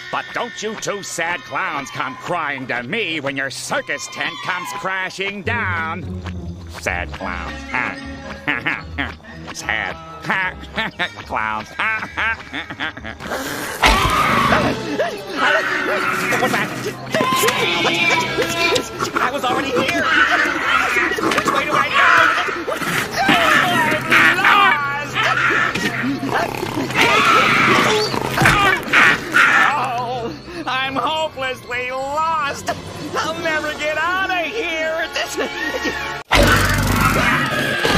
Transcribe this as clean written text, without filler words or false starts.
But don't you two sad clowns come crying to me when your circus tent comes crashing down. Sad clowns. Sad clowns. What's that? I was already here. Which way do I go? Oh, I'm hopelessly lost. I'll never get out of here.